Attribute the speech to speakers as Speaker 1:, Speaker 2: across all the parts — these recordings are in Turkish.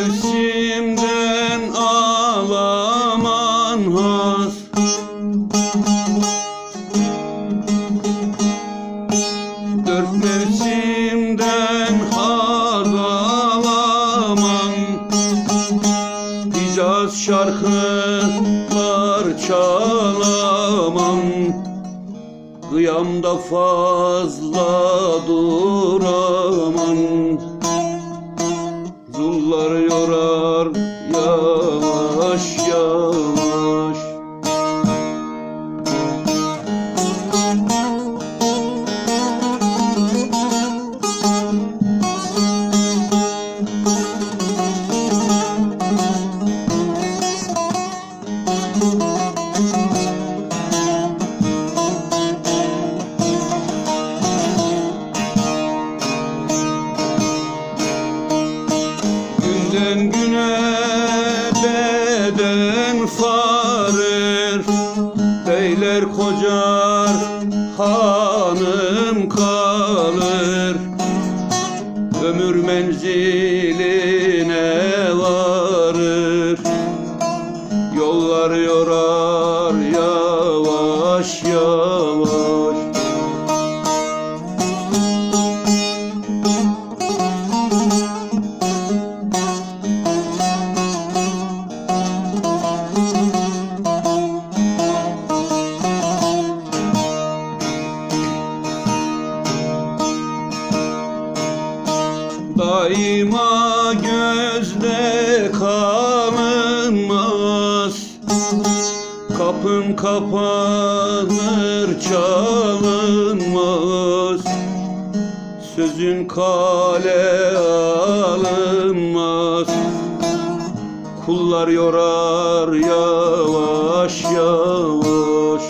Speaker 1: mevsimden ağlaman has, dört mevsimden haz ağlaman, Hicaz şarkılar çalaman, kıyamda fazla duraman, zullar yorar yavaş yavaş. Günden güne beden farir, beyler kocar, hanım kalır, ömür menziline varır, yollar yorar yavaş yavaş. Daima gözde kalınmaz, kapın kapanır çalınmaz, sözün kale alınmaz, kullar yorar yavaş yavaş.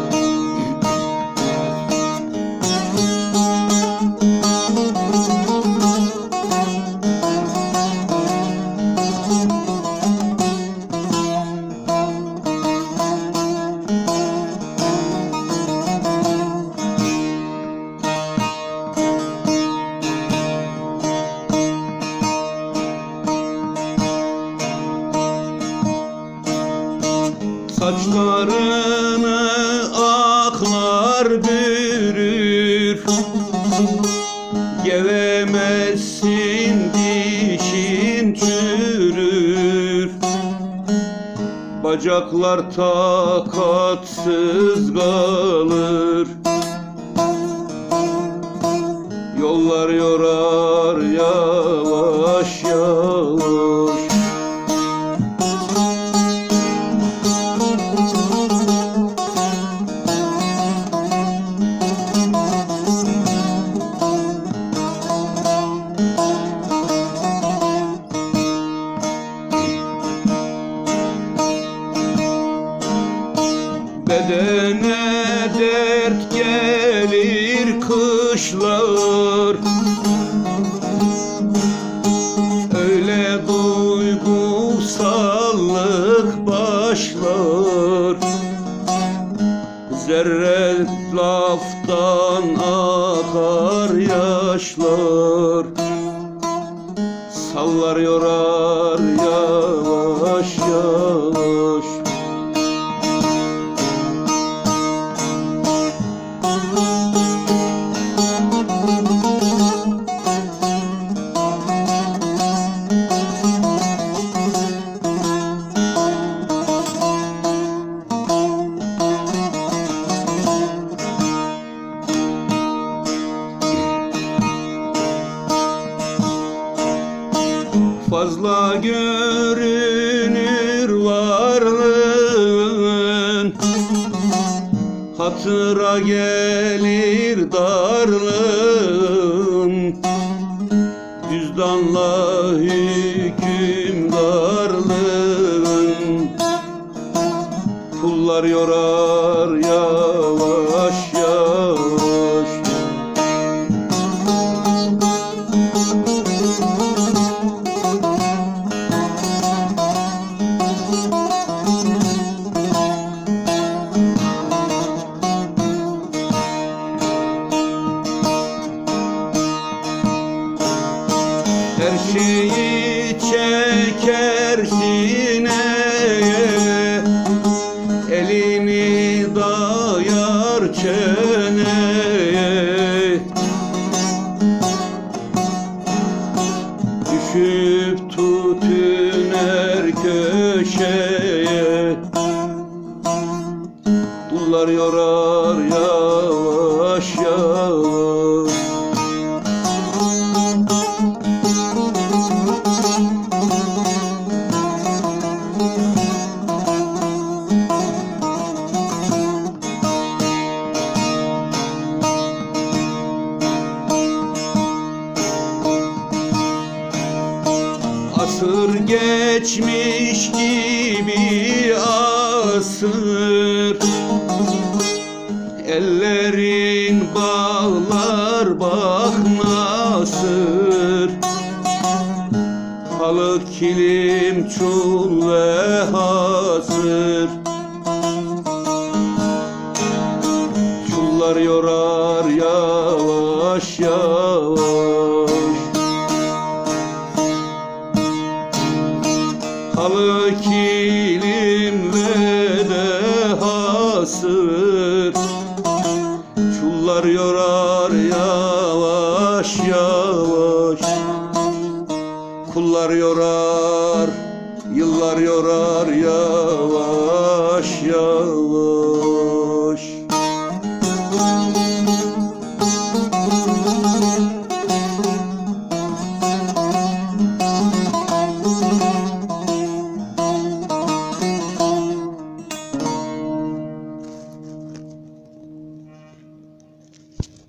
Speaker 1: Saçlarını aklar bürür, gevemezsin dişin çürür, bacaklar takatsız kalır, yollar yorar yavaş yavaş. Bedene dert gelir kışlar, öyle duygusallık başlar, zerre laftan akar yaşlar, sallar yorar yavaş yavaş. Fazla görünür varlığın, hatıra gelir darlığın, cüzdanla hükümdarlığın, kullar yorar yavaş yavaş. Her şeyi çek köşeye. Dullar yorar yavaş yavaş. Asır geçmiş gibi asır, ellerin bağlar bak nasır. Halı kilim çul ve hasır. Çullar yorar yavaş yavaş. Halı kilimle de hasır. Çullar yorar yavaş yavaş. Kullar yorar, yıllar yorar ya.